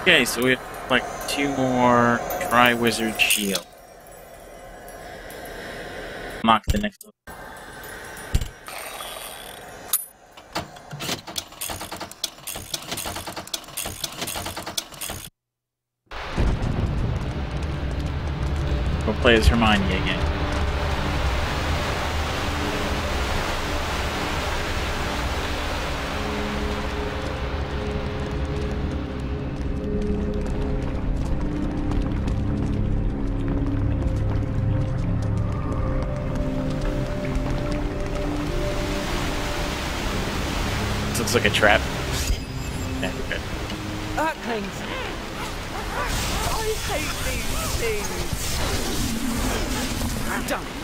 Okay, so we have like 2 more Tri-Wizard Shield. Unlock the next level. We'll play as Hermione again. This looks like a trap. Yeah, we're good. Earthlings! I hate these things! Done it!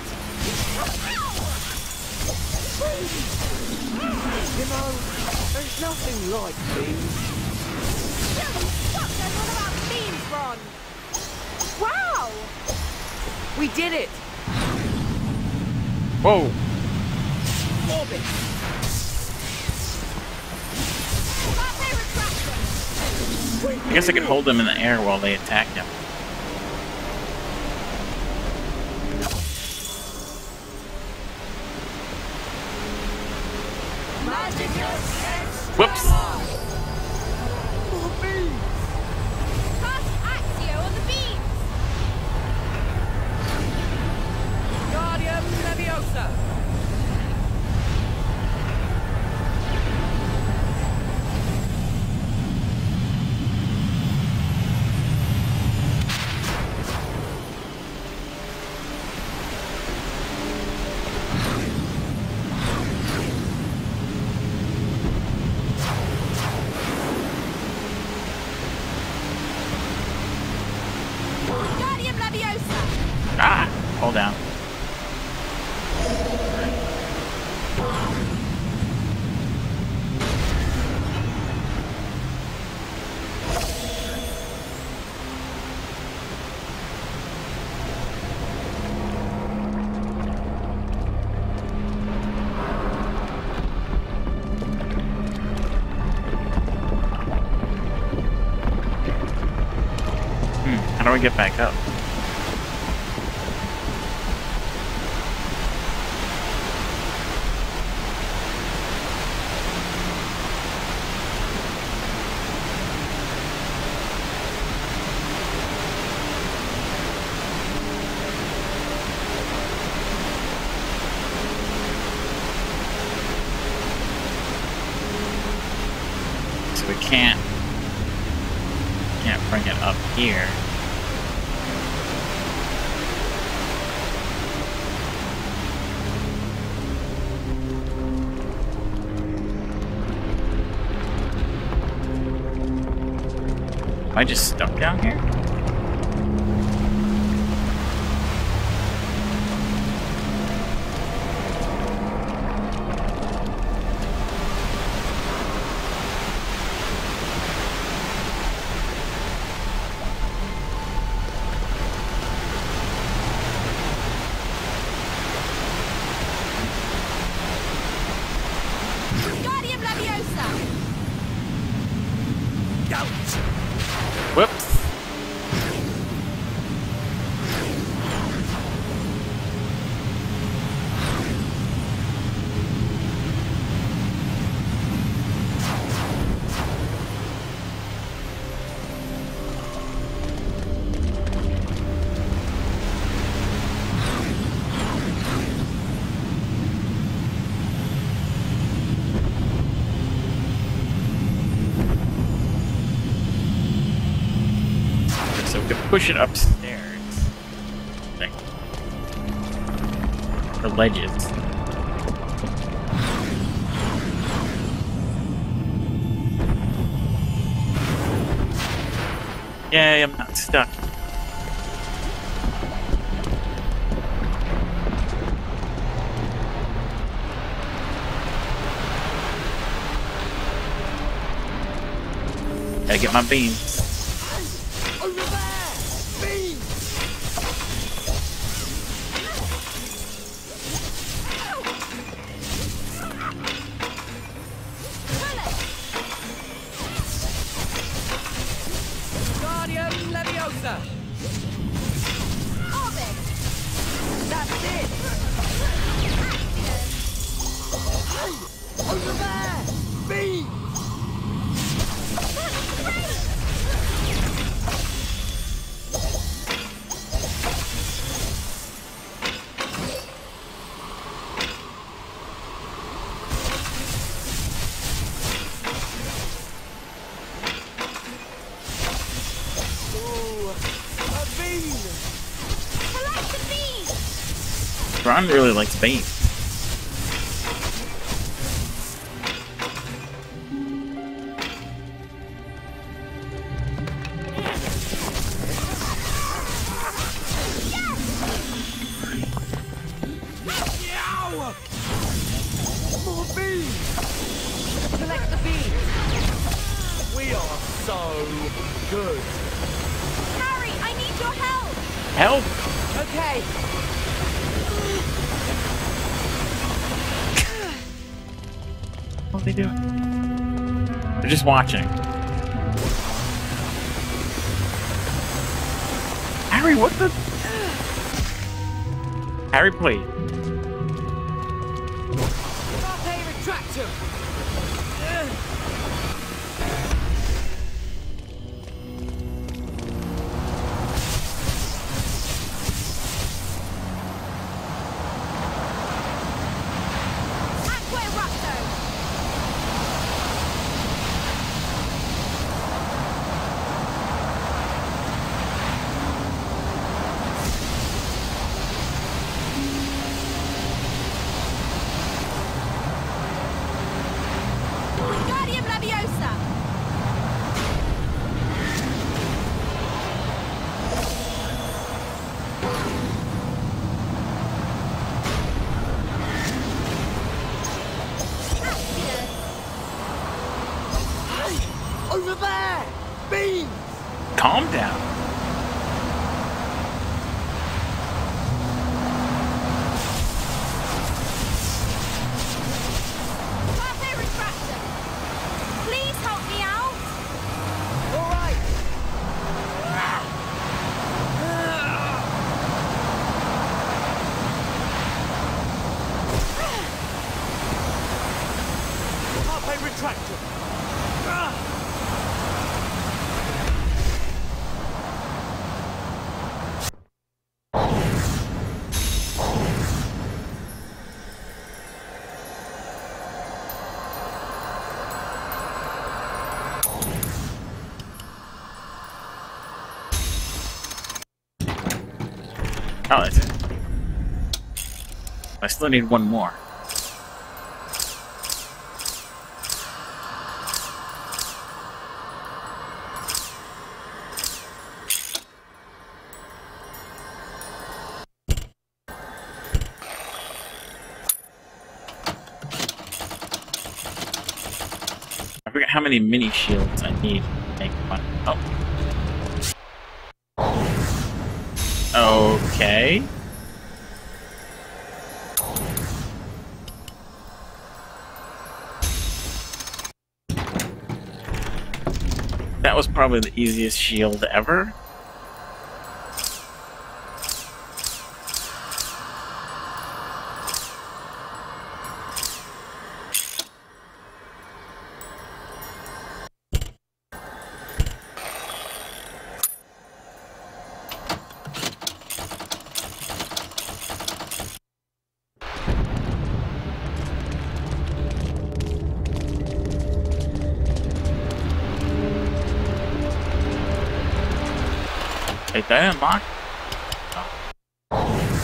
You know, there's nothing like beans. What's going on about beans, Ron? Wow! We did it! Whoa! Orbit! I guess I could hold them in the air while they attack him. Whoops! More beans! Cast Accio on the beans! Guardian Leviosa! Guardian Leviosa! Ah! Hold down. How do I get back up? So we can't bring it up here. Am I just stuck down here? Guardian Leviosa! Whoops! So we can push it upstairs. Like, the ledges. Yay, I'm not stuck. Gotta get my beams. Over there! Beans! Ron really likes bait. More beans! Collect the beans! We are so good. Harry, I need your help! Help! Okay. What are they doing? They're just watching. Harry, what the? Harry, please. Carpe retractum! Aqua Erupto! Wingardium Leviosa! Accio! Hey! Over there! Beans! Calm down. Carpe Retractum! Please help me out! All right! Carpe retractum! Oh, that's it. I still need one more. I forget how many mini shields I need to make one. Oh. Okay. That was probably the easiest shield ever. Wait, that unlock? Oh.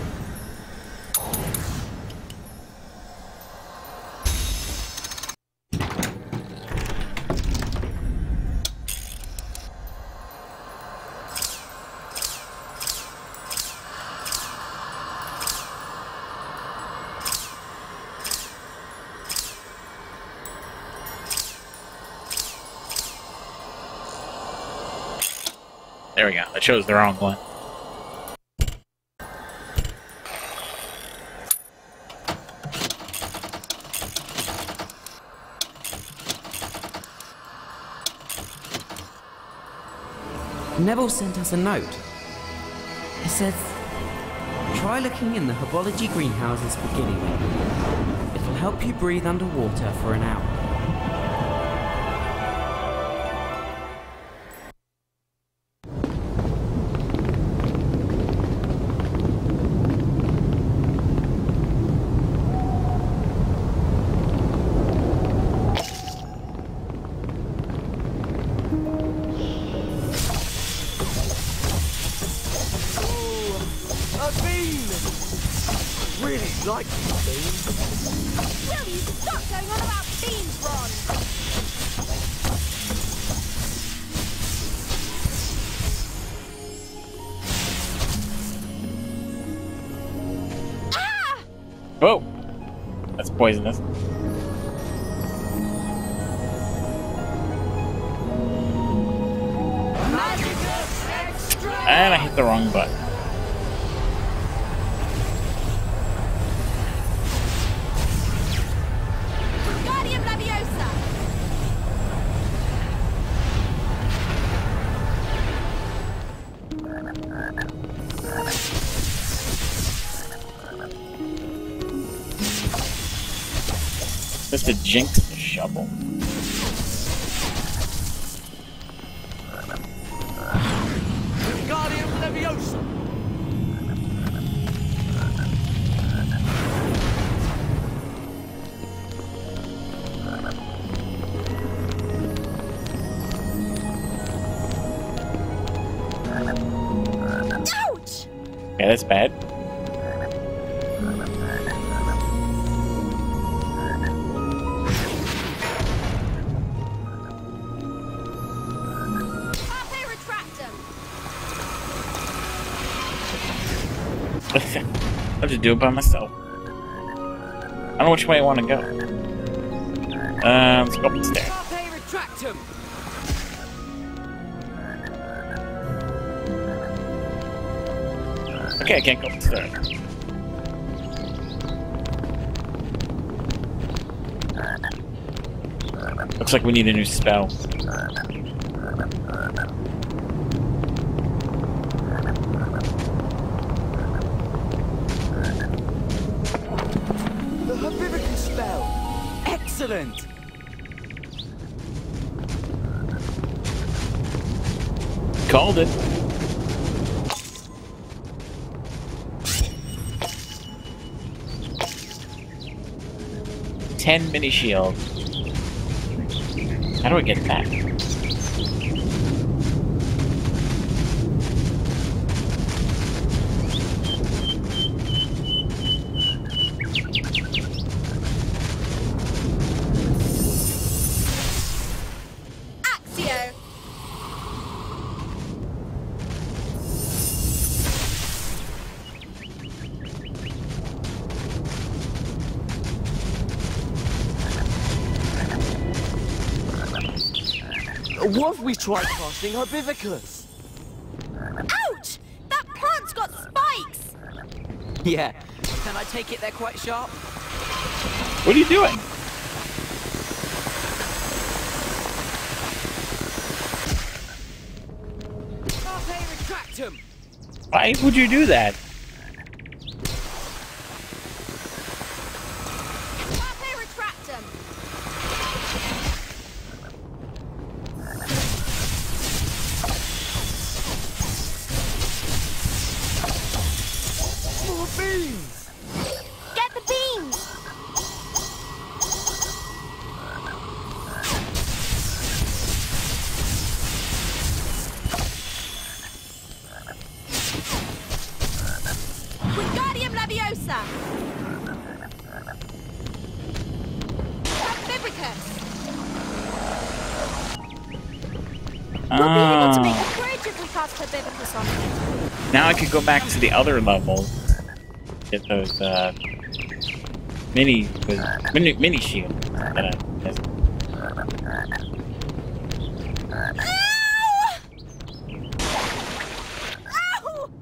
There we go. I chose the wrong one. Neville sent us a note. It says, try looking in the herbology greenhouses for gillyweed. It'll help you breathe underwater for an hour. A bean! really like these beans. Will you stop going on about beans, Ron? Ah! Whoa! That's poisonous. And I hit the wrong button. Wingardium Leviosa! Just a jinx shovel. Wingardium Leviosa. Ouch! Yeah, that's bad. Carpe Retractum! I'll just do it by myself. I don't know which way I want to go. Let's go up the stairs. Carpe Retractum. Okay, I can't go up the stairs. Looks like we need a new spell. The Herbivore spell. Excellent. Called it. Ten mini shield. How do I get that? Axio! What if we tried casting Herbivicus? Ouch! That plant's got spikes! Yeah. Can I take it they're quite sharp? What are you doing? Carpe Retractum. Why would you do that? Carpe Retractum! More beans. Get the beans! Wingardium Leviosa! Herbivicus! We'll be able to make a bridge if we cast Herbivicus on it. Now I could go back to the other levels. Get those mini shield. Ow!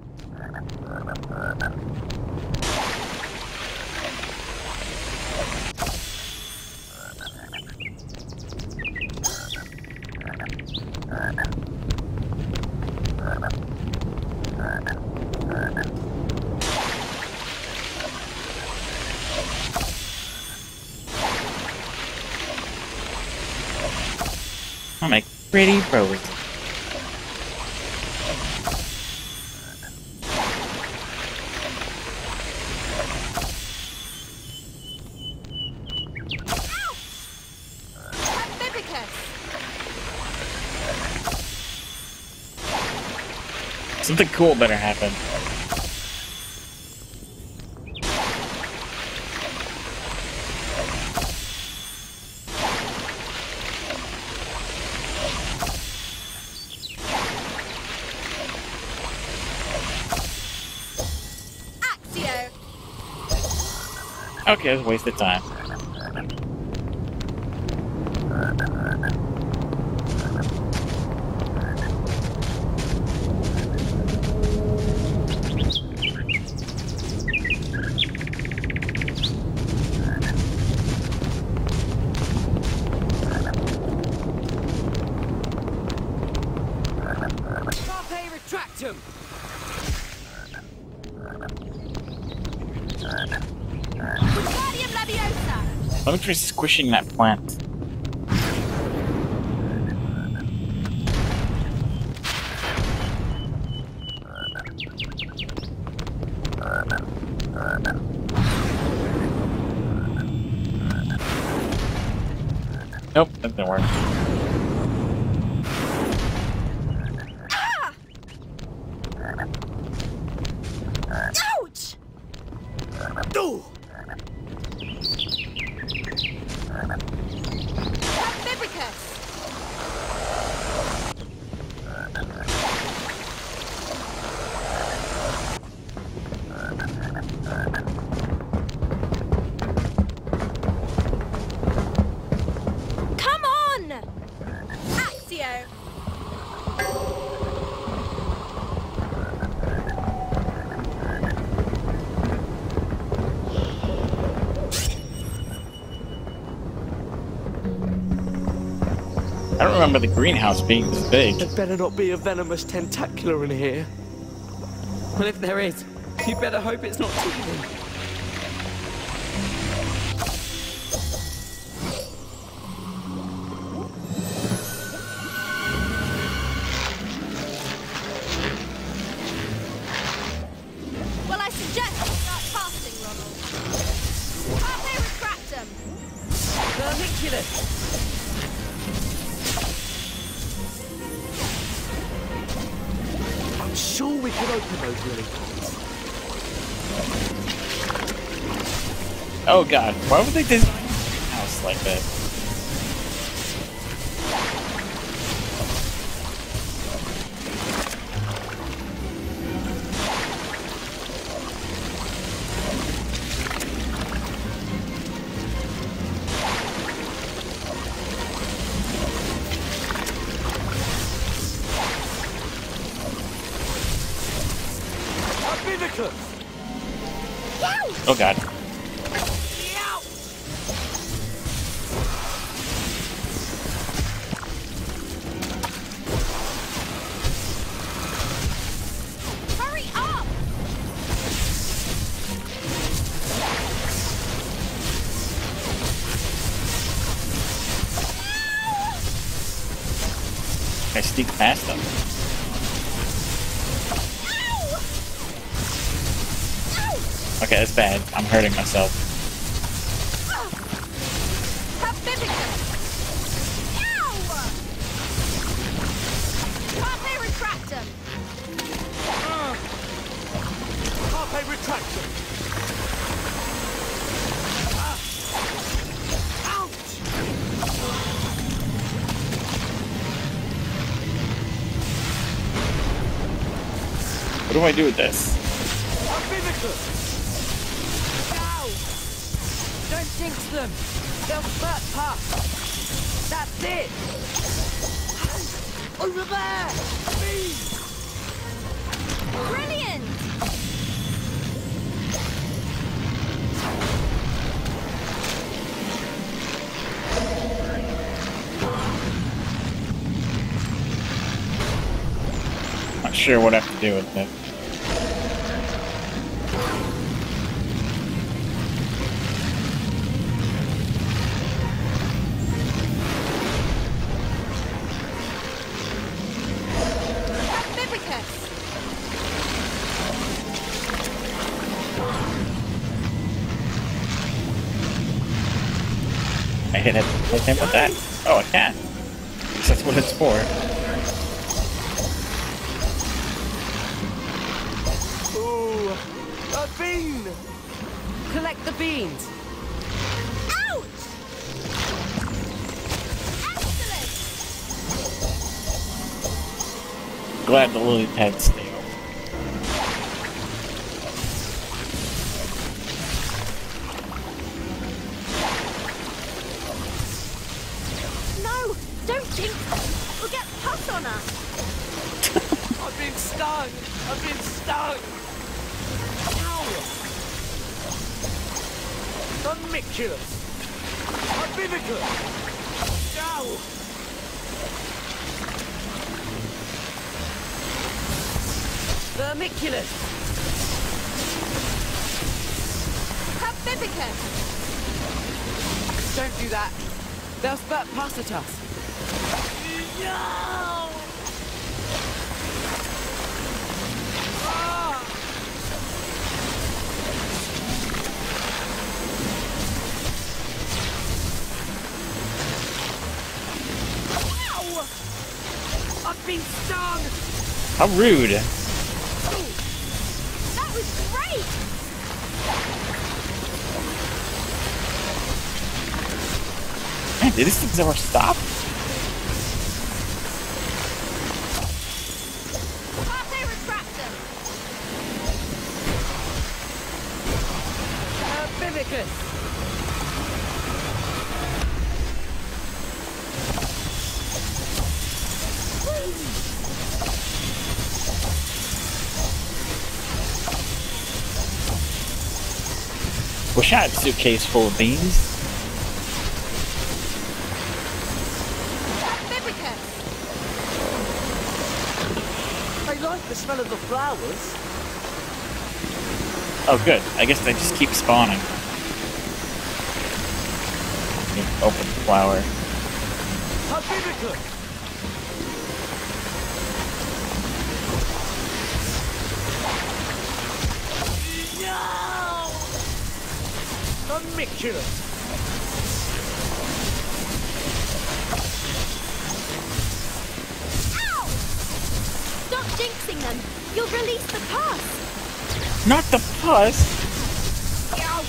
I'll make pretty roses. Herbivicus! Something cool better happen. Okay, it was a waste of time. Carpe retractum! Wingardium Leviosa! Let me try squishing that plant. Nope, that didn't work. Ouch! No! Biblicus! Come on! Accio! I don't remember the greenhouse being this big. There better not be a venomous tentacular in here. Well, if there is, you better hope it's not teething. Well, I suggest you start fasting, Ronald. Carpe retractum! Vermiculus! I'm sure we can open those lily pads. Oh god, why would they design a greenhouse like that? Biblicus! Oh god. Hurry up! I sneak past them. Okay, that's bad. I'm hurting myself. Have Biblicus! Ow! Carpe retractum! Carpe retractum! Ouch! What do I do with this? Biblicus! Don't jinx them! They'll spurt past! That's it! Over there! Me! Brilliant! Not sure what I have to do with it. Have Biblicus! I hit it. What him with that? Oh, I can. That's what it's for. Ooh! A bean! Collect the beans. Ouch! Excellent! Glad the lily pads stay open. Unmiculous! Herbivicus! Ow! Vermiculous! Herbivicus! Don't do that. They'll spurt past at us. No! Ah! Ow! I've been stung! How rude. That was great! Man, did these things ever stop? Can't they retract them? Herbivicus! Wish I had a suitcase full of beans. Herbivicus! I like the smell of the flowers. Oh, good. I guess they just keep spawning. Open the flower. Herbivicus! No! Unmiculous! Ow! Stop jinxing them. You'll release the pus. Not the pus! Ow!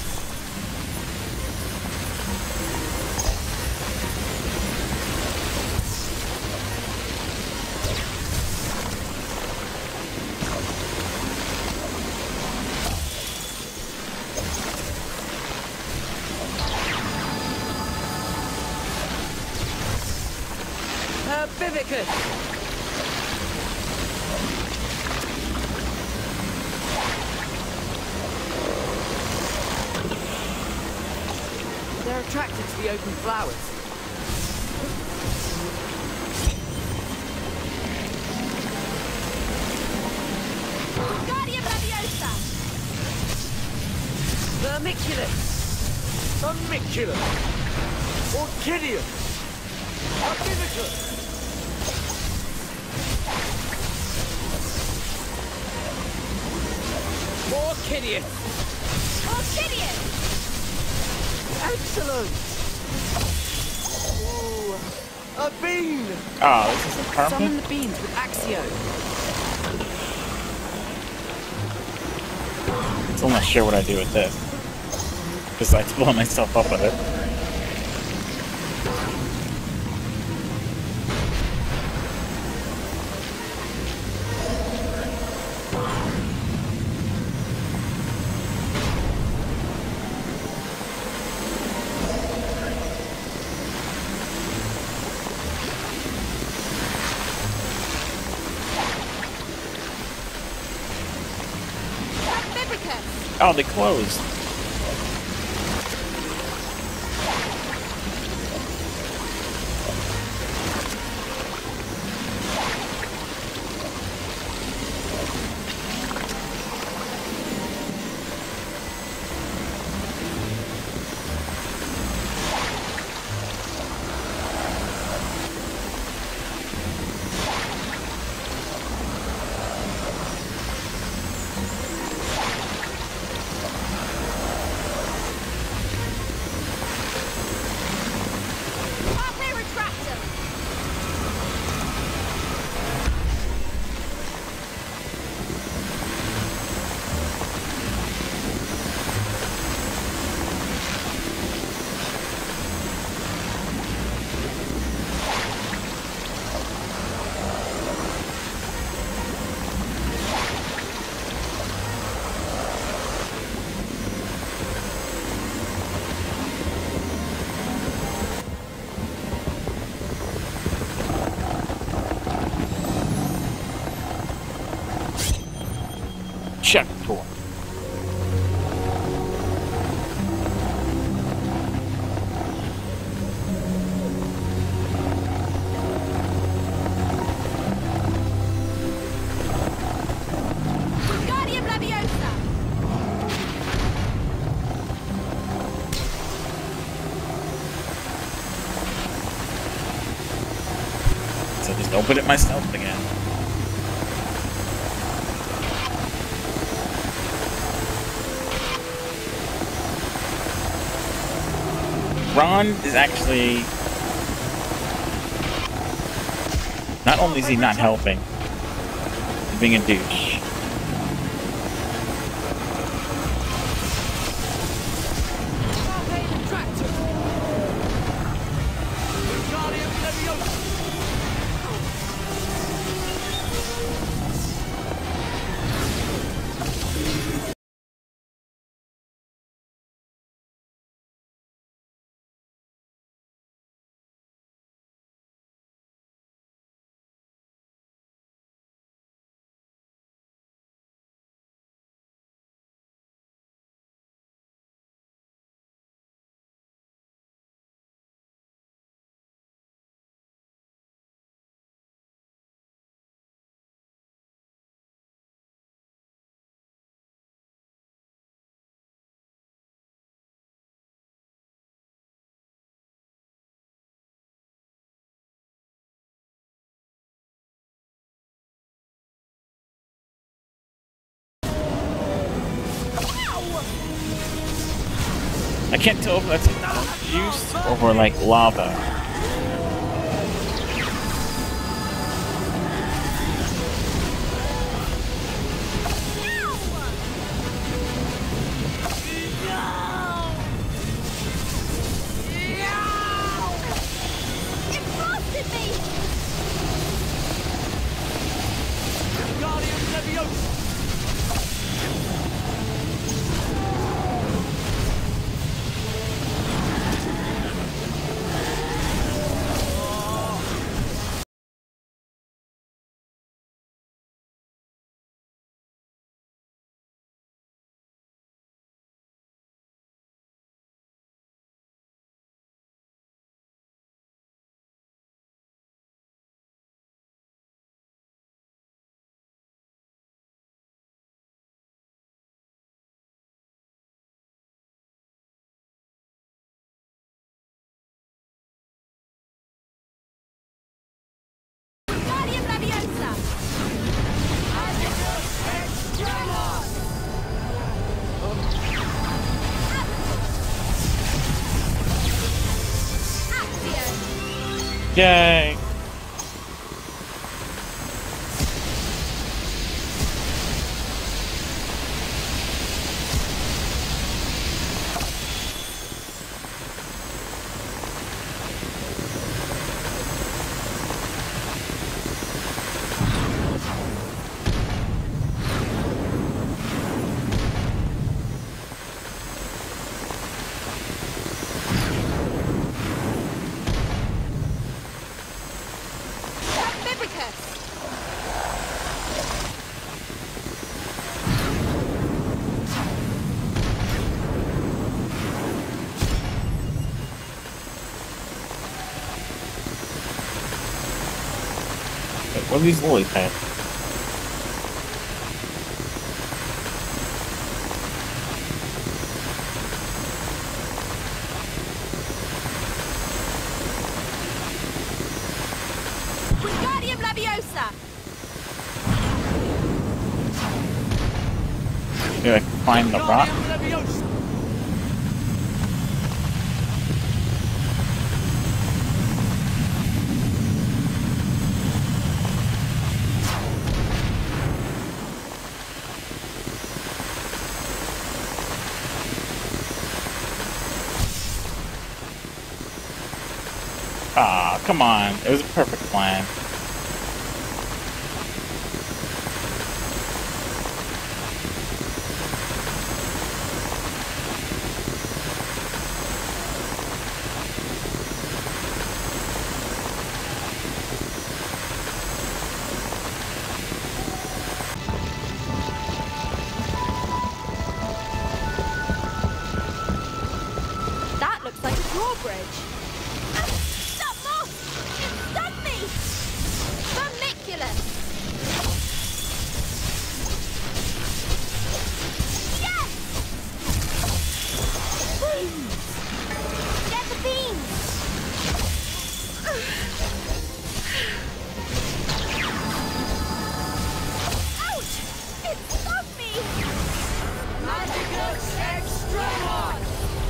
Herbivicus! They're attracted to the open flowers. Guardian Leviosa! Vermiculus! Unmiculous! Orchideus! Herbivicus! Orchideus! Orchideus! Excellent! Ooh, a bean! Oh, this isn't Summon perfect. the beans with Axio. Still not sure what I do with this. Besides blow myself up with it. Herbivicus! Oh, they closed. Can't they retract them? Checkpoint. Open it myself again. Ron is actually... Not only is he not helping, he's being a douche. I can't tell if that's juice or like lava. Yay! What are these lily pads? Wingardium Leviosa! Do I climb the rock? Ah, come on. It was a perfect plan. That looks like a drawbridge. Stop, Moss! It stunned me! Vermiculus! Yes! Beans! Get the beans! Extra large!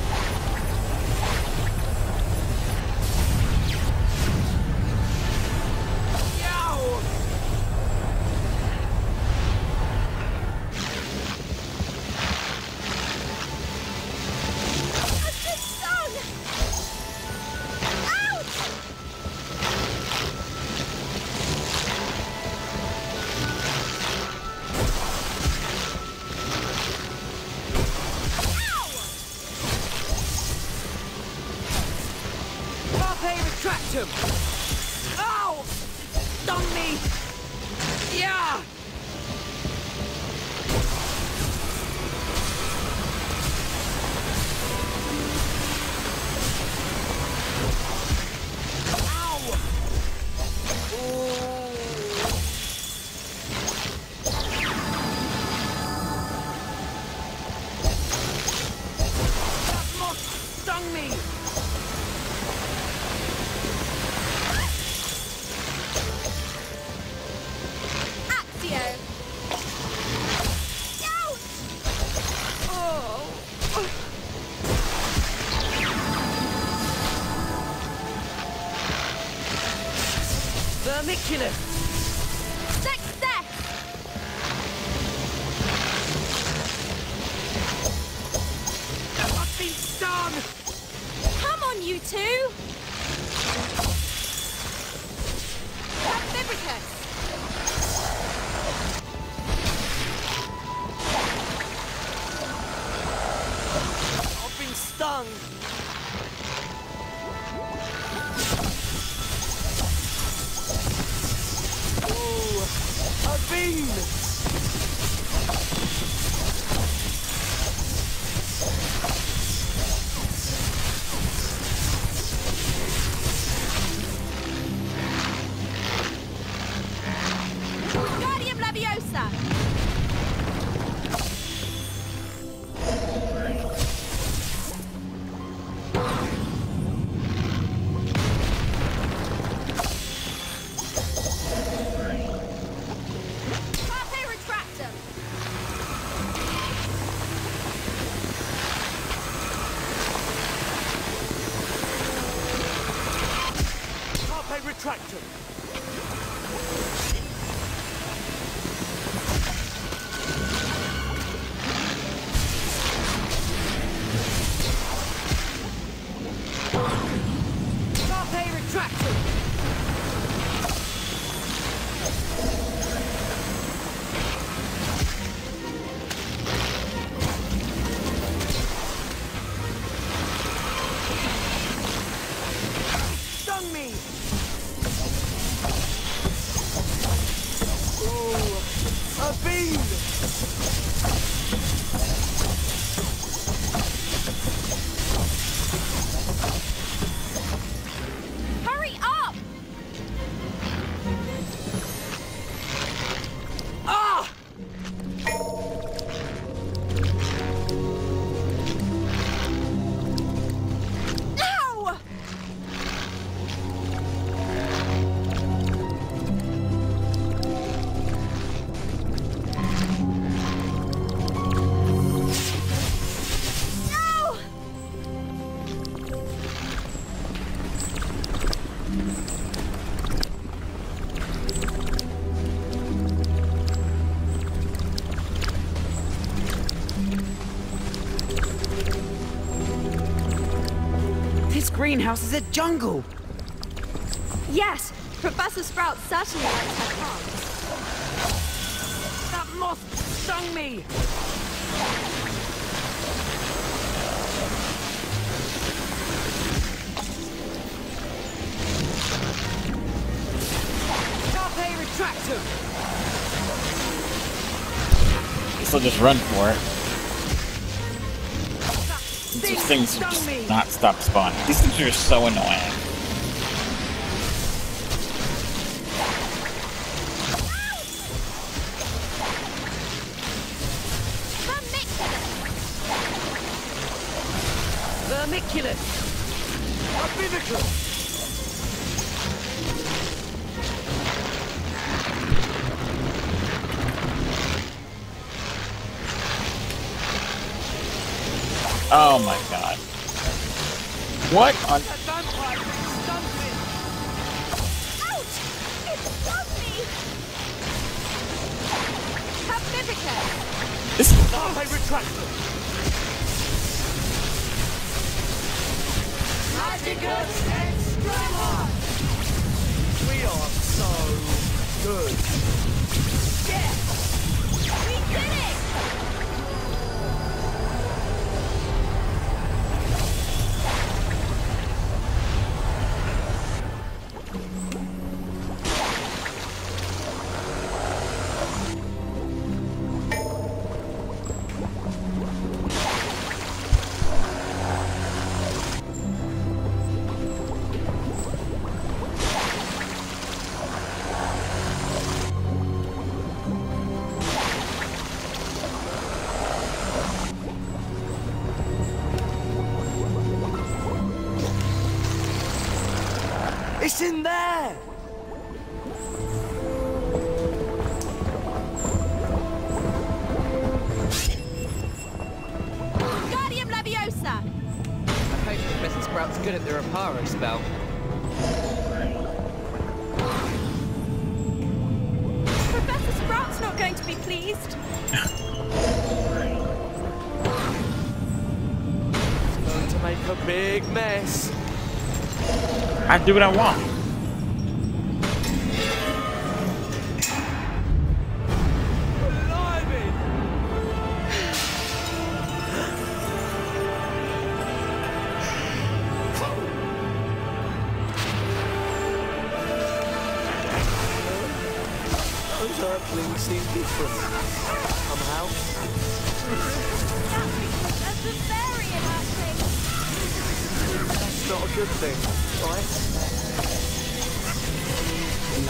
Yow! I've been stung! Ouch! Carpe retractum! Ow! Stung me! Yeah! Ow! Ooh. That moth stung me! Actio! Ouch! Oh! Vermiculus! Success! I've been stung! Come on, you two! Vibricus! I've been stung! Ooh! A beam! Guardium Leviosa! Carpe Retractum! Carpe retractum! Carpe retractum! Stung me! Ooh! A beam! Hurry up! Ah! Ow! No! This greenhouse is a jungle! Yes, Professor Sprout certainly likes her plants. That moth stung me! Carpe retractum! So just run for it. That These thing things will stung me! just not stop spawning. These things are just so annoying. Vermiculus! Abinicus! Oh my god. What on... That vampire stung me. Ouch! It stung me! Have Vivicus! This... I retract them. Magicus Extrema! We are so good. Yes! We did it! It's in there! Guardium Leviosa! I hope Professor Sprout's good at the Reparo spell. Professor Sprout's not going to be pleased. It's going to make a big mess. I do what I want. Blimey! Those earthlings seem different. Somehow. That's a very interesting. That's not a good thing, right? No.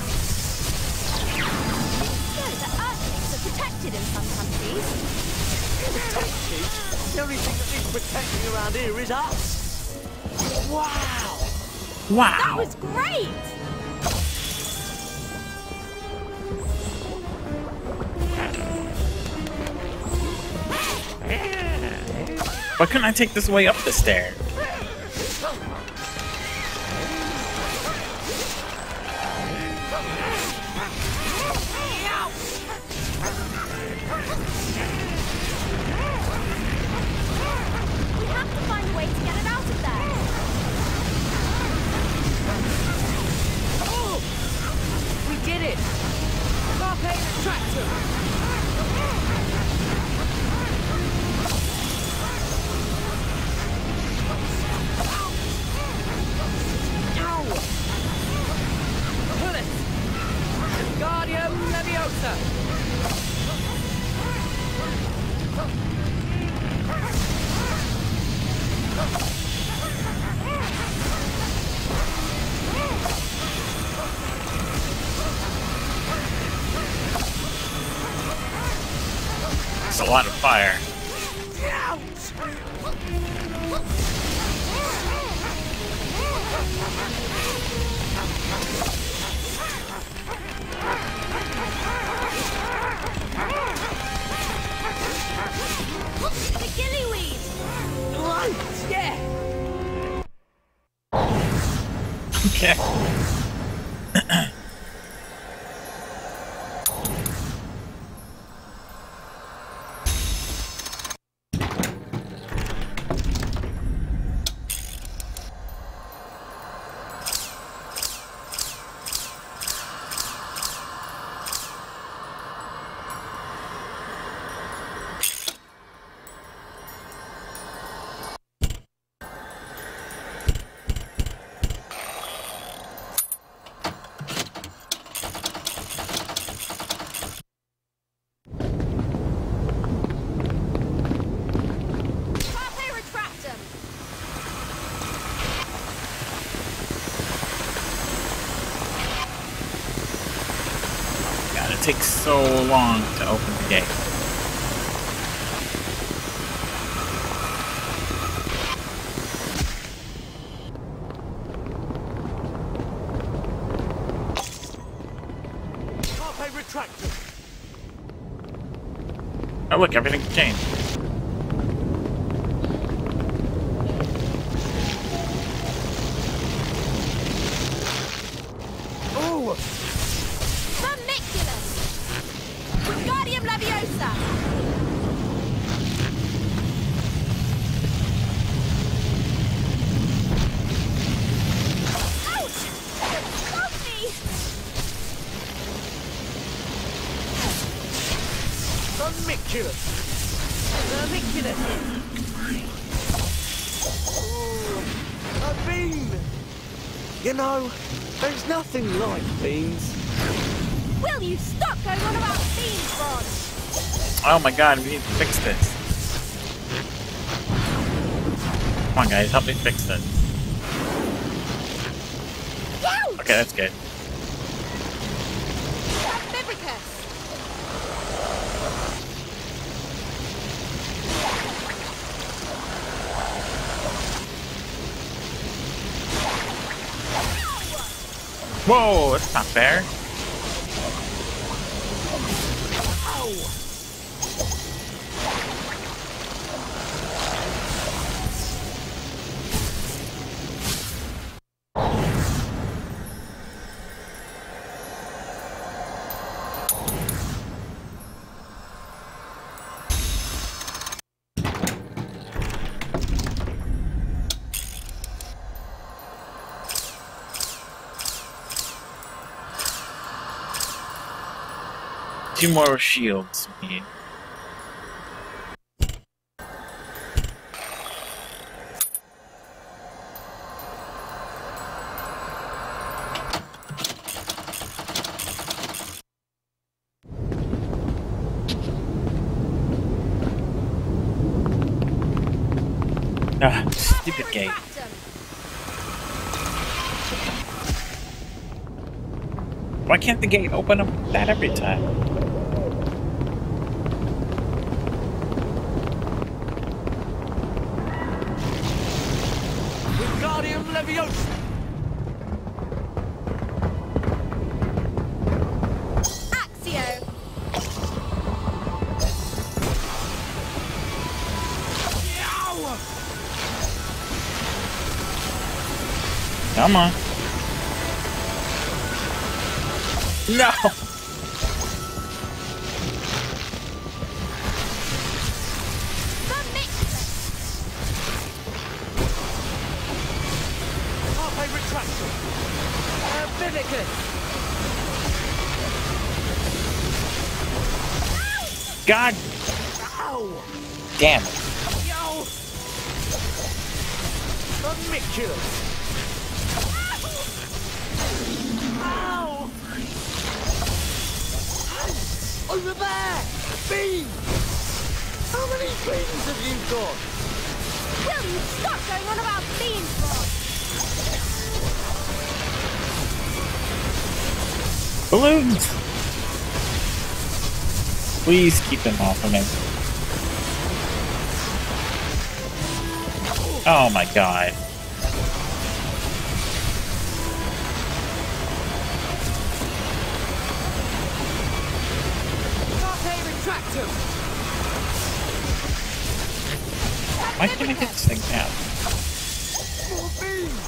So the Earthlings are protected in some countries. Protected? The only thing that needs protecting around here is us. Wow! Wow. That was great! Why couldn't I take this way up the stairs? We have to find a way to get it out of there. Oh! We did it! Carpe Retractum! Pull it! Guardium Leviosa! It's a lot of fire. The gillyweed! Right! Yeah! Okay. Carpe Retractum! God, it takes so long to open the gate. Carpe Retractum! Oh look, everything changed. Vermiculus! Vermiculus! Ooh, a bean! You know, there's nothing like beans. Will you stop going on about beans, Ron? Oh my god, we need to fix this. Come on guys, help me fix this. Ouch! Okay, that's good. Biblicus! Whoa, that's not fair. Two more shields. We need. Ah, stupid gate. Why can't the gate open up that every time? Wingardium Leviosa! Axio! Come on. No! Carpe retractor! Biblicus! God Ow! damn it. Yo! Vermiculus! Ow! Over there! Beans! How many beans have you got? Will you stop going on about beans, Ron? Balloons! Please keep them off of me. Oh my god. Carpe retractor! Why can't I get this thing down? More beans!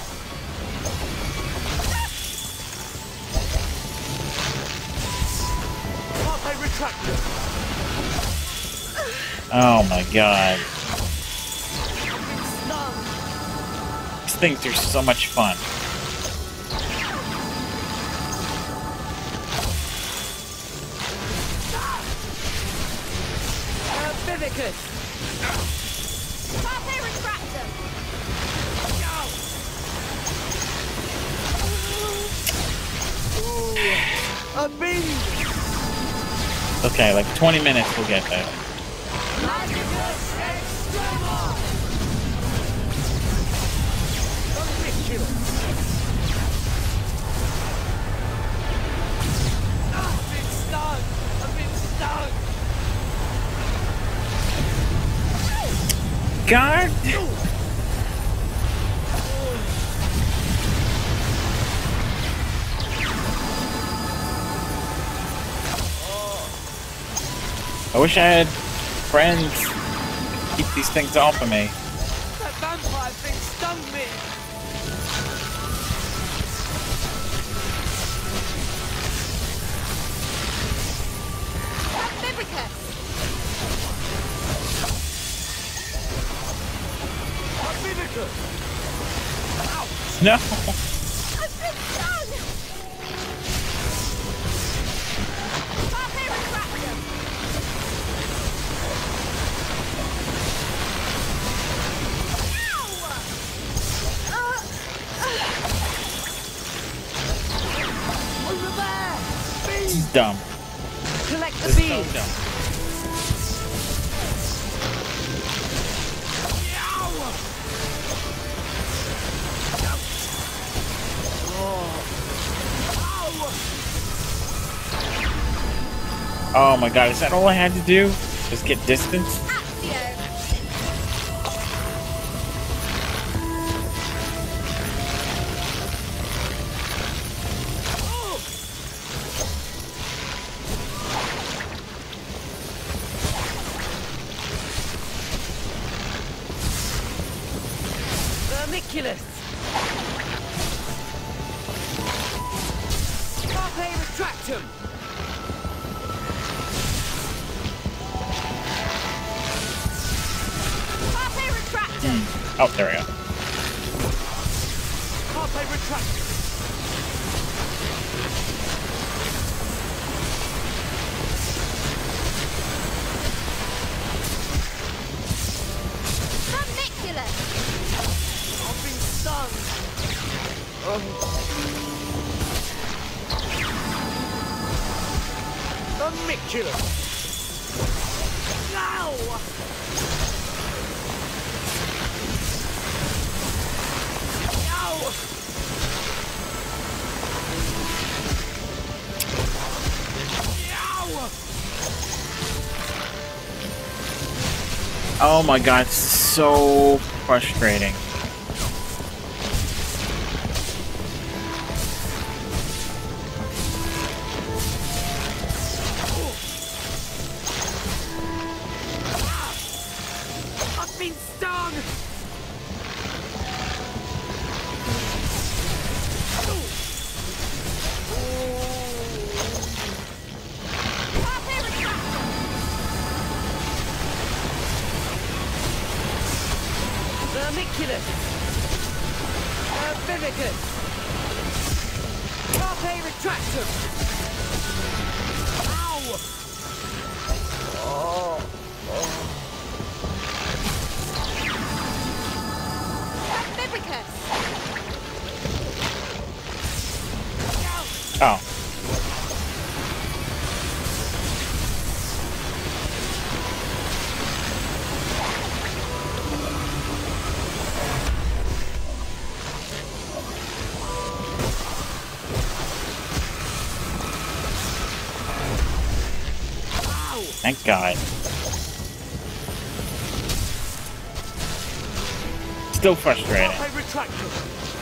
Carpe retractor! Oh my god. Stung! These things are so much fun. Biblicus! Carpe retractor! A bean! Okay, like 20 minutes we'll get there. Magicus extrema! Vermiculus! I've been stung! I've been stung! God! I wish I had friends to keep these things off of me. That vampire thing stung me! Biblicus! Biblicus! No! I've been stung! Carpe retractor! dumb. Collect the This is so beans. dumb. Oh my god, is that all I had to do? Just get distance? Accio. Vermiculus. Carpe retractum. Carpe retractum. Oh, there we go. Carpe retractum. Vermiculus. I've been stung. Vermiculus. Ow! Oh my god, it's so frustrating. I've been stung! Carpe retractum. Vermiculus! Vivicus! Carpe retractum! Ow! Vivicus. Oh. Thank God. Still frustrating. Carpe retractum!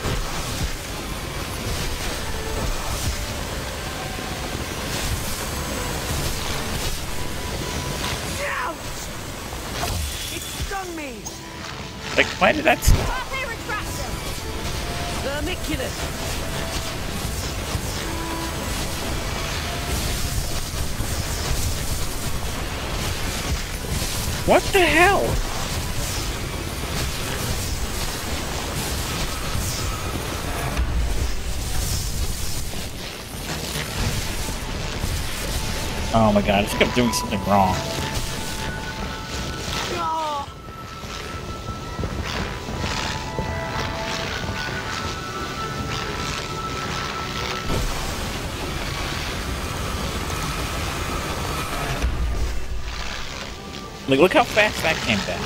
Ouch! It stung me! Like, why did that... Carpe retractum. Vermiculus! What the hell? Oh my god, I think I'm doing something wrong. Ah! Like, look how fast that came back.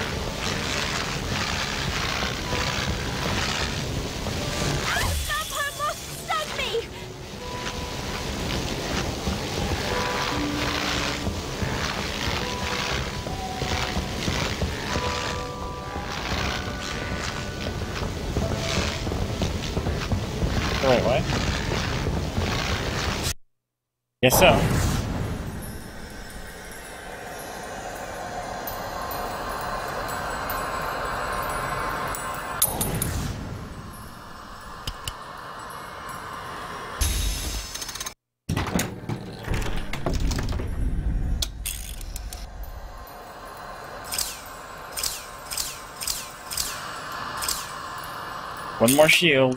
Stop her, must stung me. Wait, what? Guess so. One more shield.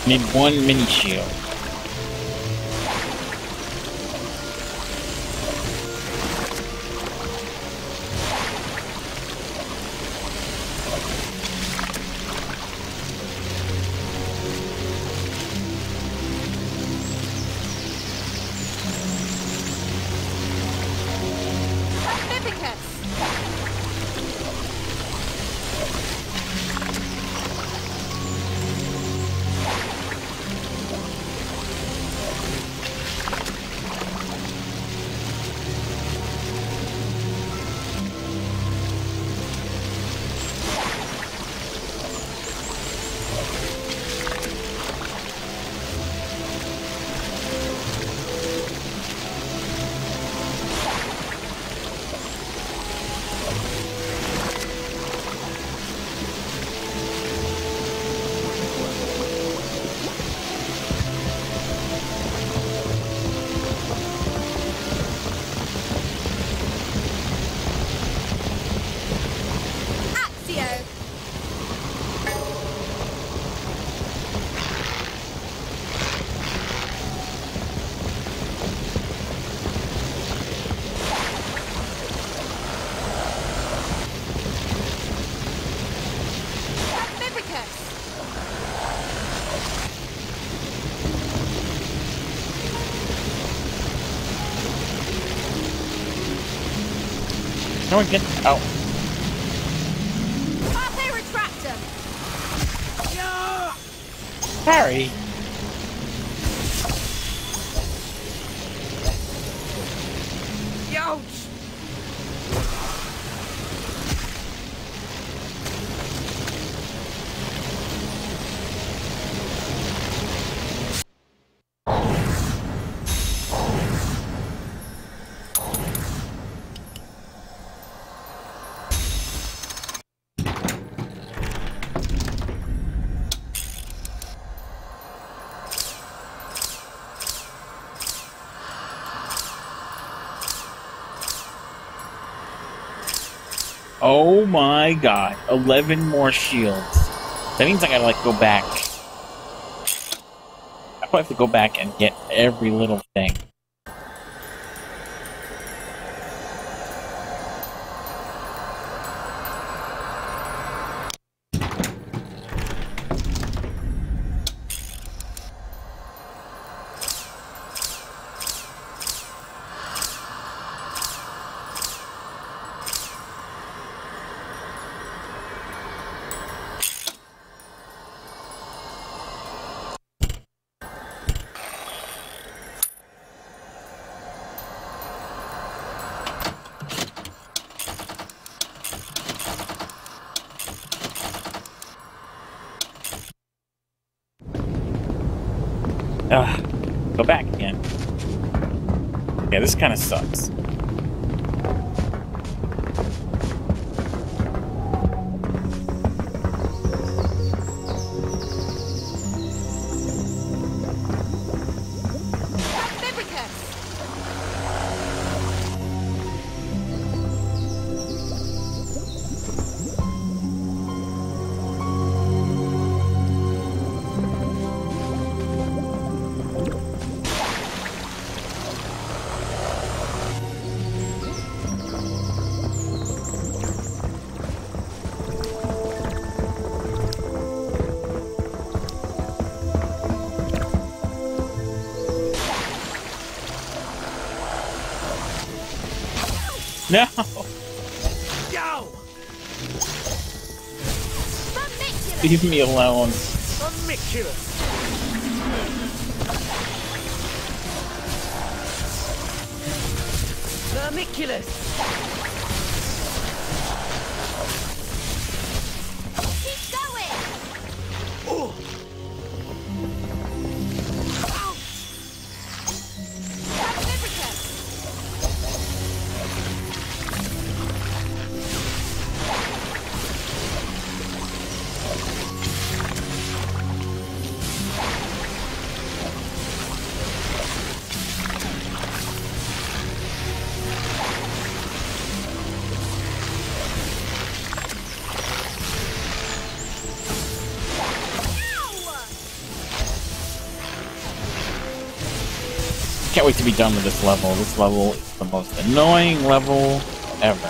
Need one mini shield. No one gets out. Carpe retractum. Sorry. Ouch! Oh my god. 11 more shields. That means I gotta, like, go back. I probably have to go back and get every little thing. Go back again. Yeah, this kind of sucks. No! Yo! Leave me alone. Ridiculous! Ridiculous! Keep going! Oh! Can't wait to be done with this level. This level is the most annoying level ever.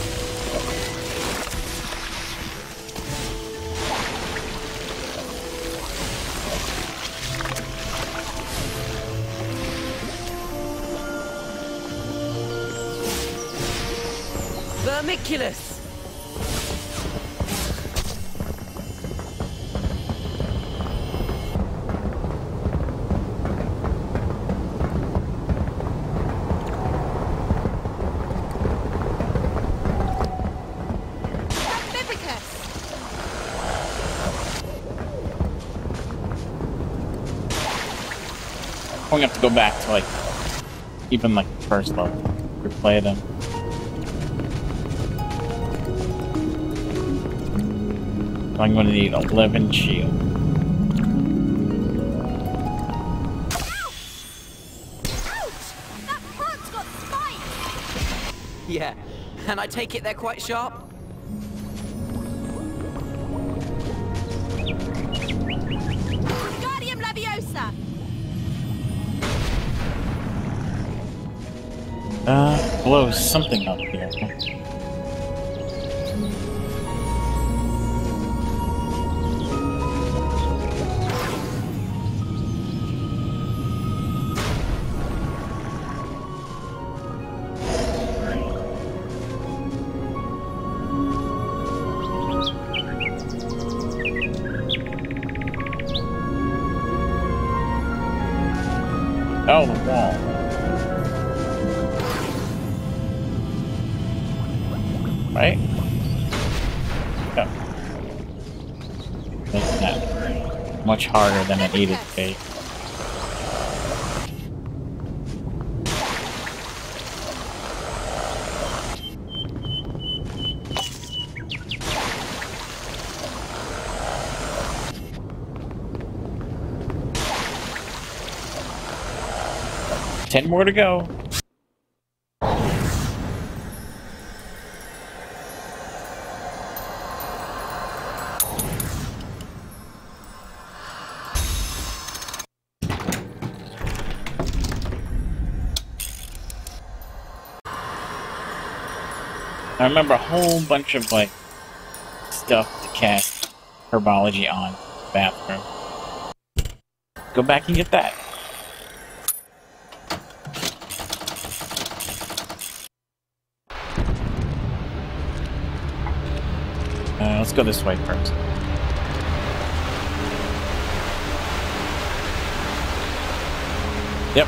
Vermiculus! I'm gonna have to go back to like even like the first level, replay them. I'm gonna need 11 shield. That part's got spikes! Yeah, and I take it they're quite sharp? Guardium Leviosa! Blow something up here. Oh, the wall. Right? Yeah. Making that much harder than it needed to be. Ten more to go. I remember a whole bunch of like stuff to cast herbology on bathroom. Go back and get that. Let's go this way first. Yep.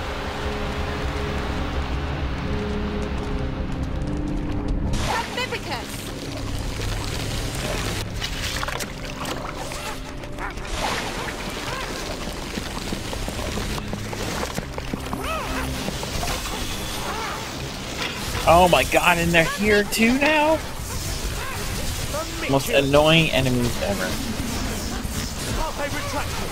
Oh my god, and they're here too now? Most annoying enemies ever. Our favorite traction.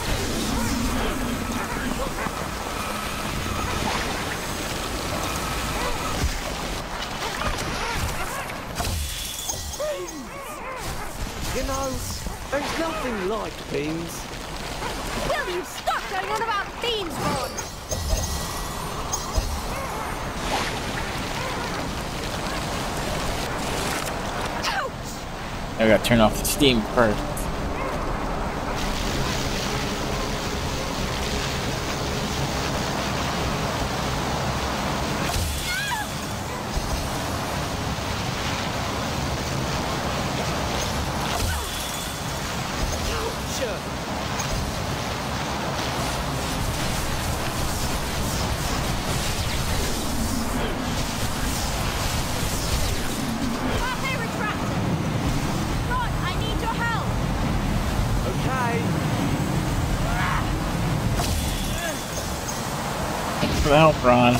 You know, there's nothing like beans. Will you stop going on about beans, Ron? I gotta turn off the steam first. Thanks for the help, Ron.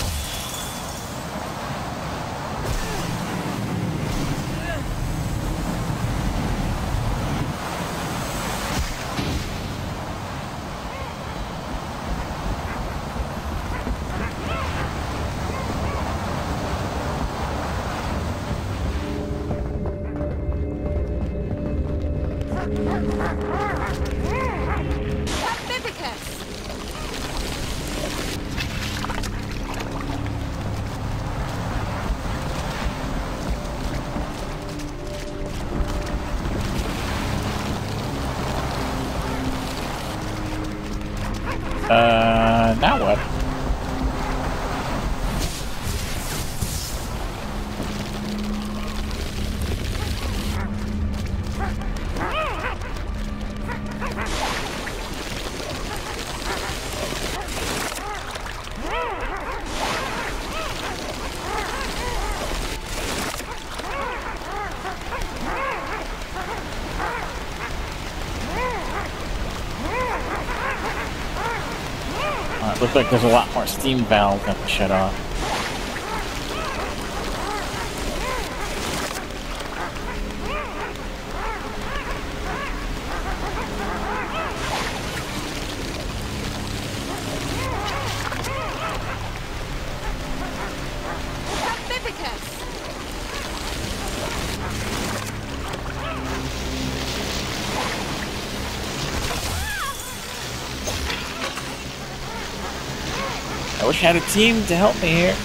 Now what? Looks like there's a lot more steam valves that to shut off. I wish I had a team to help me here.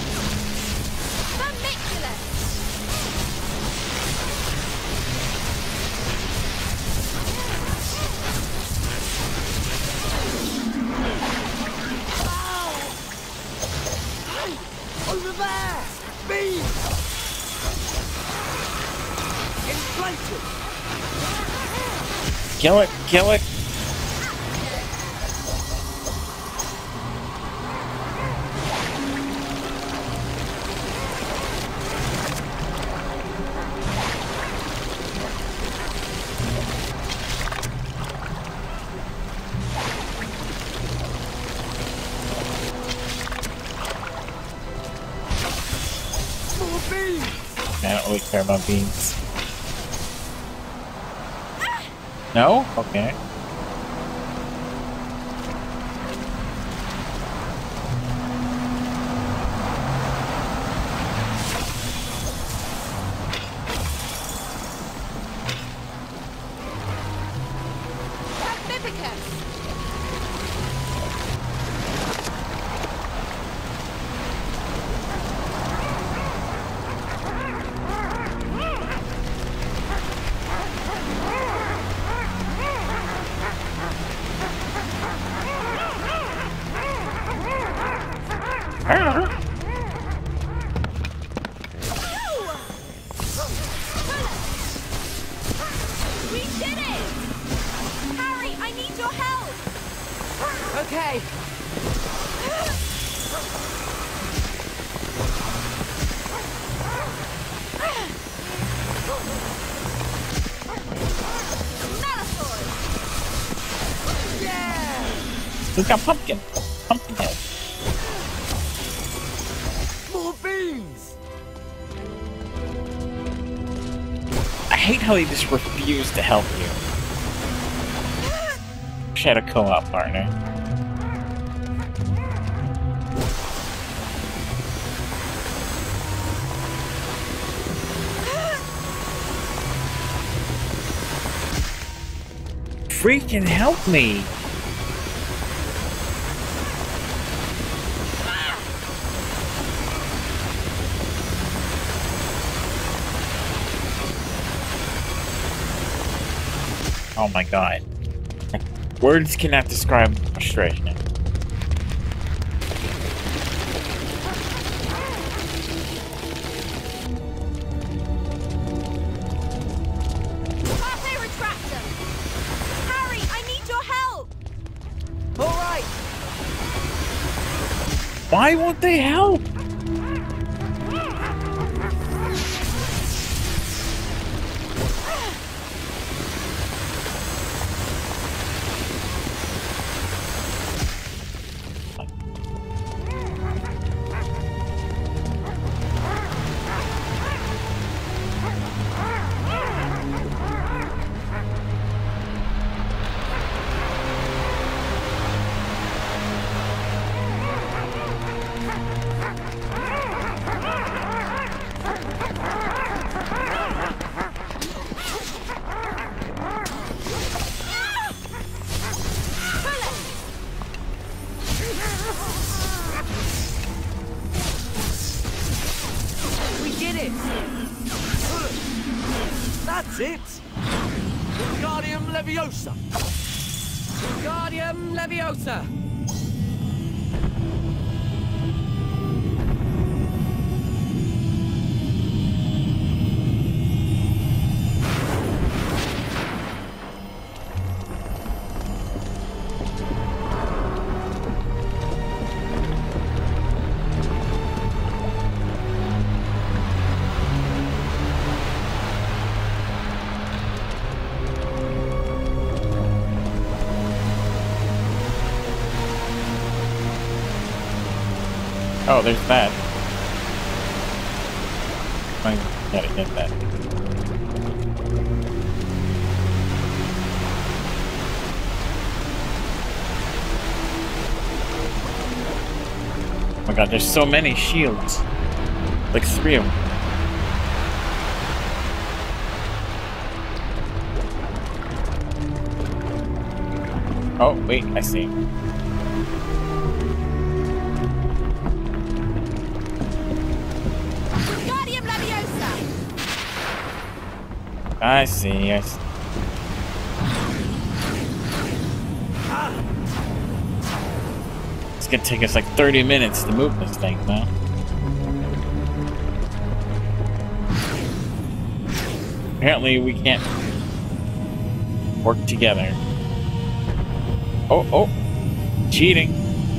Over there! Beam! Inflated! Kill it! Kill it! I don't really care about beans. No? Okay. We did it! Harry, I need your help! Okay. Malfoy! Yeah! Look at Pumpkin! Pumpkinhead. More beans! I hate how they just refuse to help you. Wish I had a co-op partner. Freaking help me! Oh my god. Words cannot describe frustration. Pathé retractor! Harry, I need your help! Alright! Why won't they help? We did it! That's it! Wingardium Leviosa! Wingardium Leviosa! Oh, there's that. I gotta get that. Oh my god, there's so many shields. Like 3 of them. Oh, wait, I see. Wingardium Leviosa! I see, I see. It's gonna take us like 30 minutes to move this thing now. Apparently we can't work together. Oh, oh, cheating.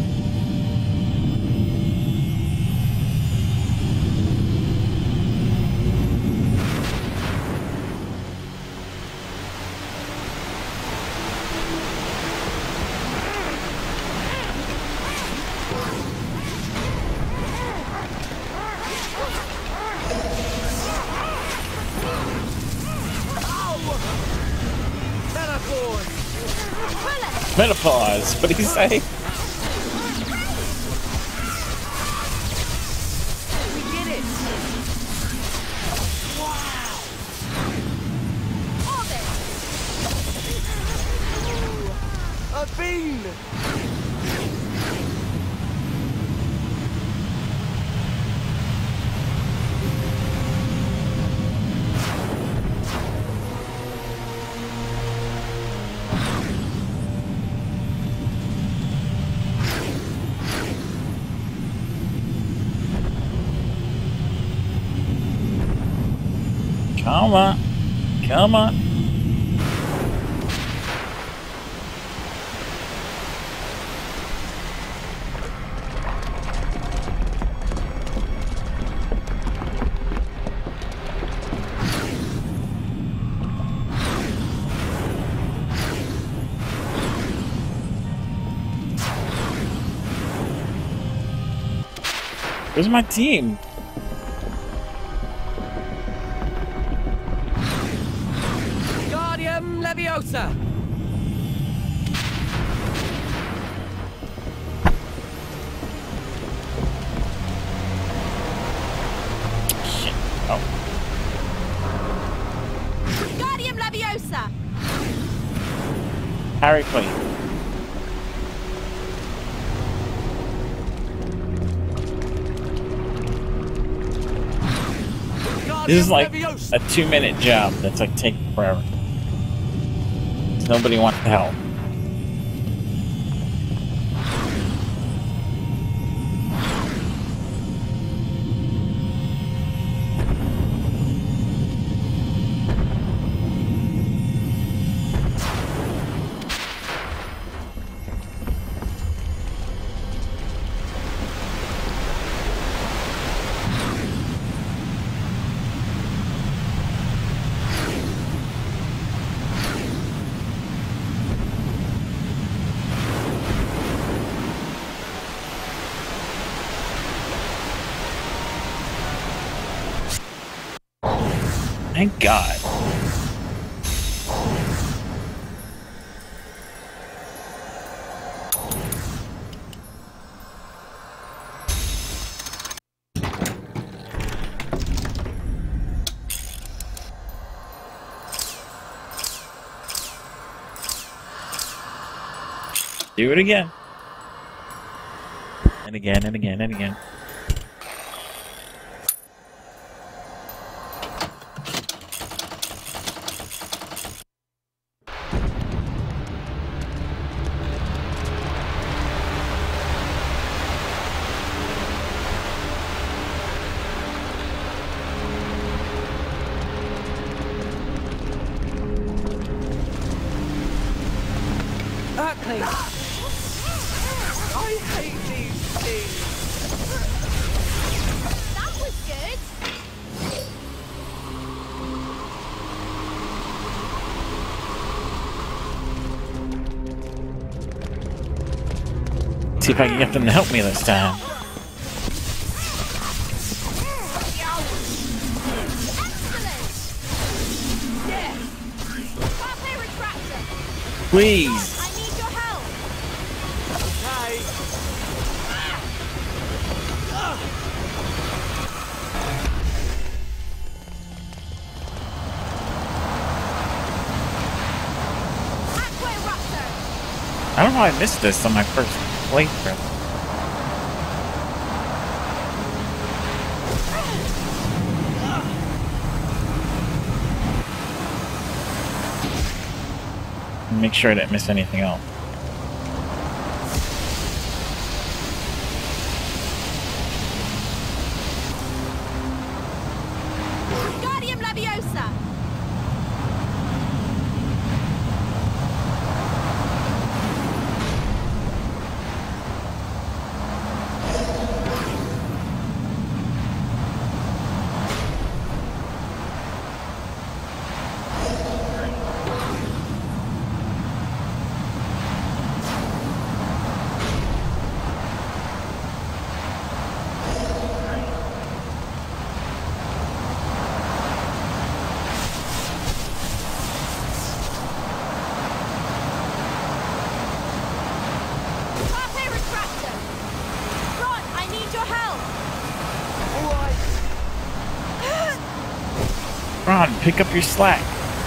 Menopause, what did he say? We did it! Wow! Orbit! A bean! Come on. Come on. Where's my team? Wingardium Leviosa! Shit. Oh. Wingardium Leviosa! Harry Quinn. This is like a 2-minute job that's like taking forever. Nobody wants to help. Thank God. Do it again. And again and again and again. Berkeley! I hate these things! That was good! See if I can get them to help me this time. Please. I need your help. Okay. Aqua-Eruptor. I don't know how I missed this on my first playthrough. Make sure I didn't miss anything else. Guardium Leviosa. Carpe Retractor. Ron, I need your help. Alright. Ron, pick up your slack.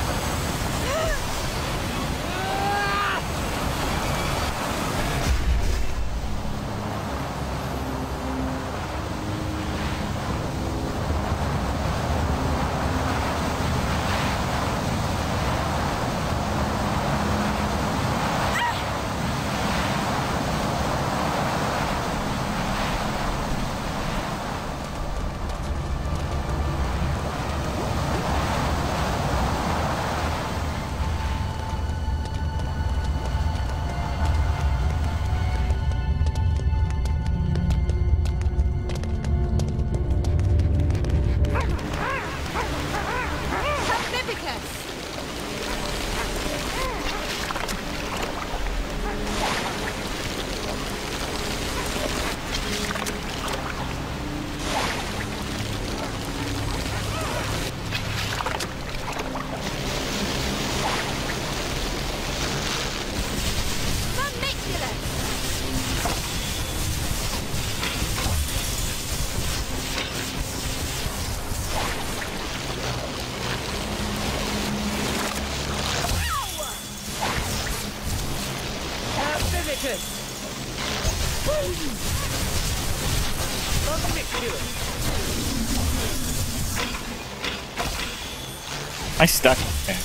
Amphibicus. Vermiculus. Amphibicus. Vermiculus. I stuck. Okay.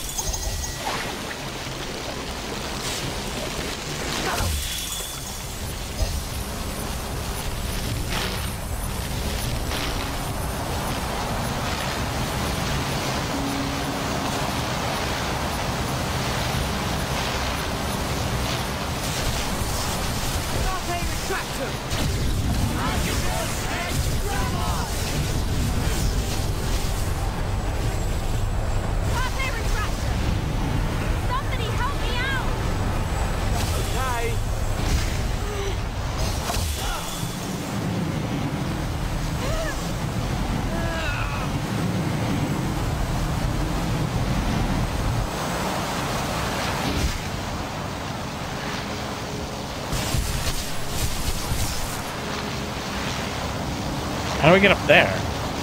Carpe Retractor. Carpe Retractor. Somebody help me out. Okay. How do we get up there?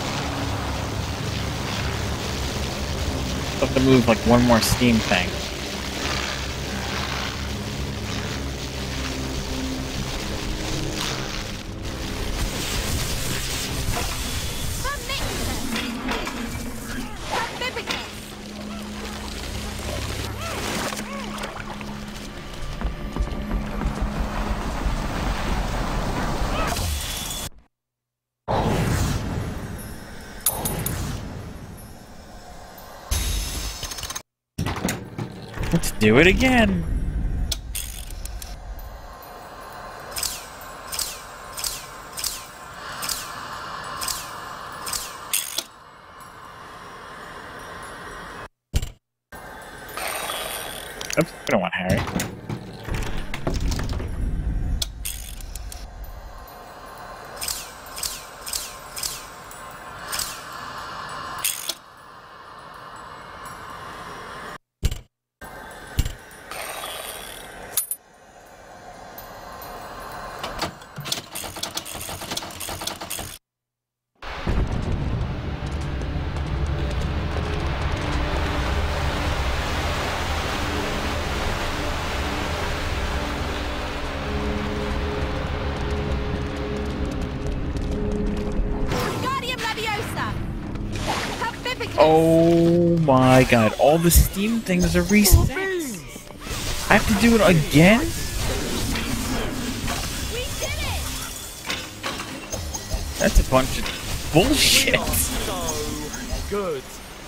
Have to move like one more steam tank. Vermiculus. Amphibicus. Let's do it again. Oops, we don't want Harry. Oh my god, all the Steam things are reset. I have to do it again? We did it! That's a bunch of bullshit. So good.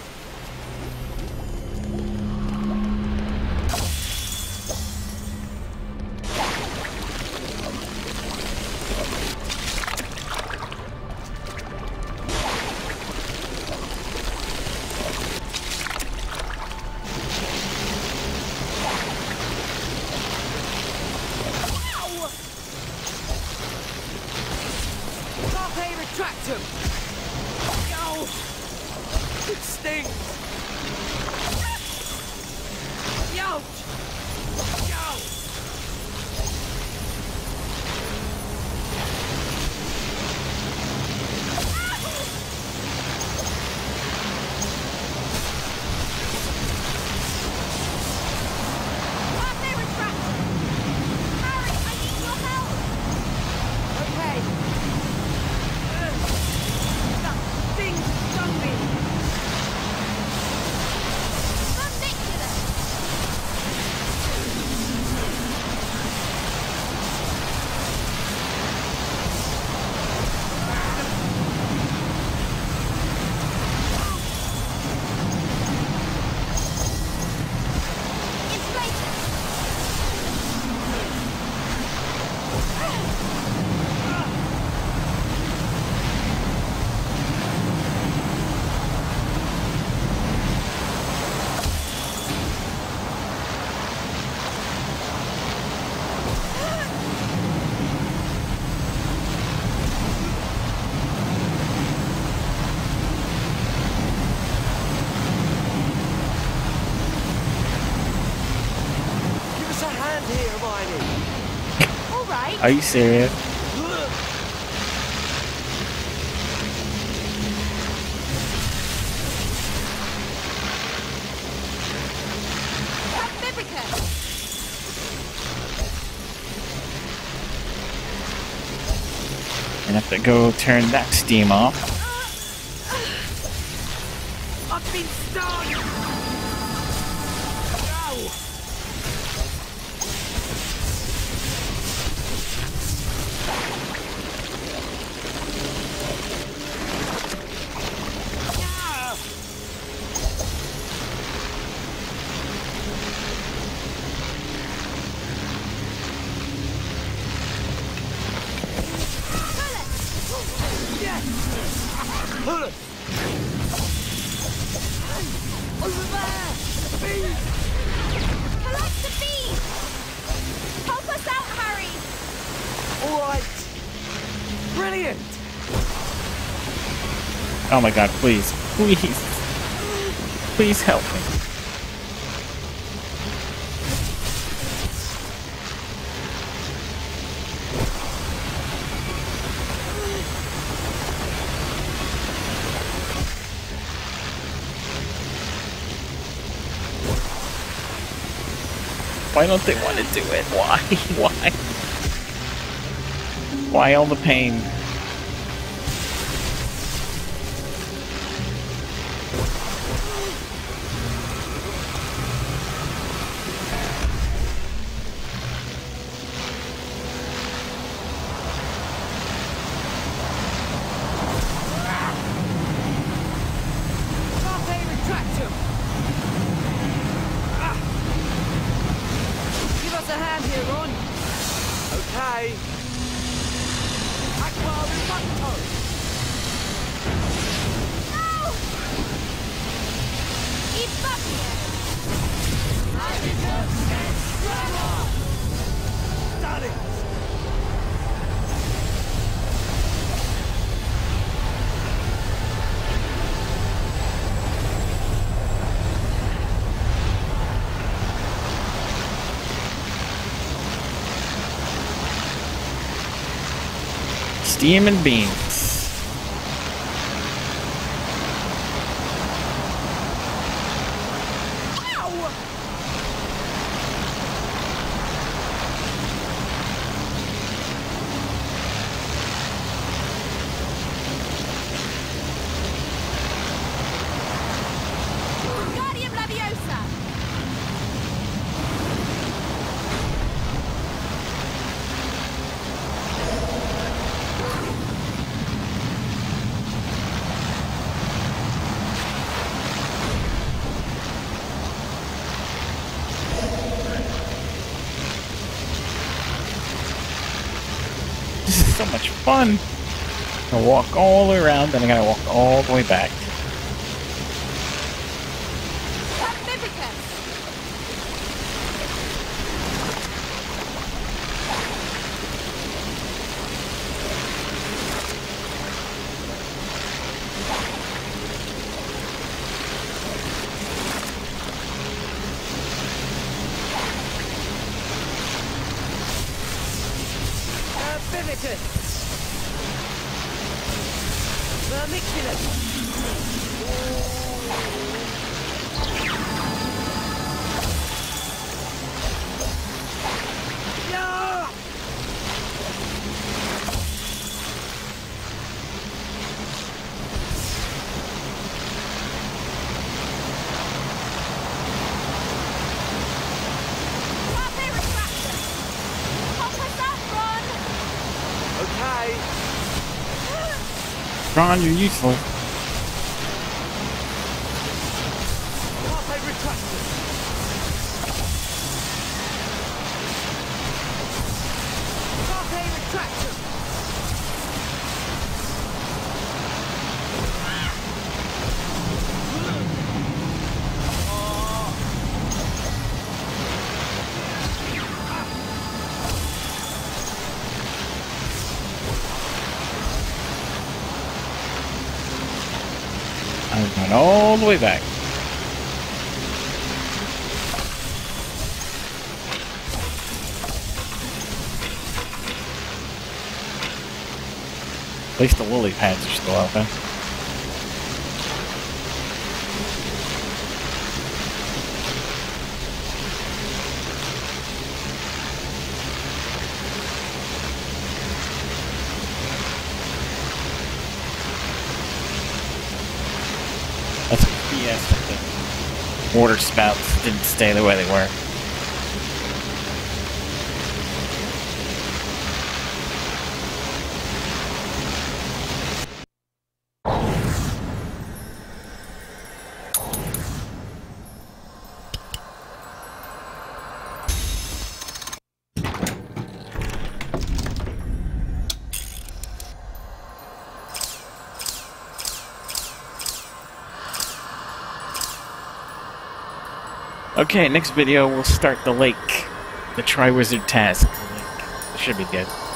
Carpe retractum! Go! It stings! Ouch! Go! Carpe retractum! Harry, I need your help! Okay. That thing stung me! Ridiculous! Inflation! Give us a hand here, Hermione! All right. Are you serious? Have Vivica! I have to go turn that Steam off. I've been stung! Go! Ah! Yes! Pull it! Over there! Bees! Collect the bees! Help us out, Harry! All right! Brilliant! Oh my god, please. Please. Please help me. Why don't they want to do it? Why? Why? Why all the pain? Carpe retractum! Ah! Give us a hand here, Ron. Okay. Aqua reducto! No! Evacuate! Done it! Steam and beans. so much fun. I walk all the way around, then I gotta walk all the way back. Ron, you're useful. I'm going all the way back. At least the lily pads are still open. That's BS that the water spouts didn't stay the way they were. Okay, next video we'll start the lake. The Triwizard Task. It should be good.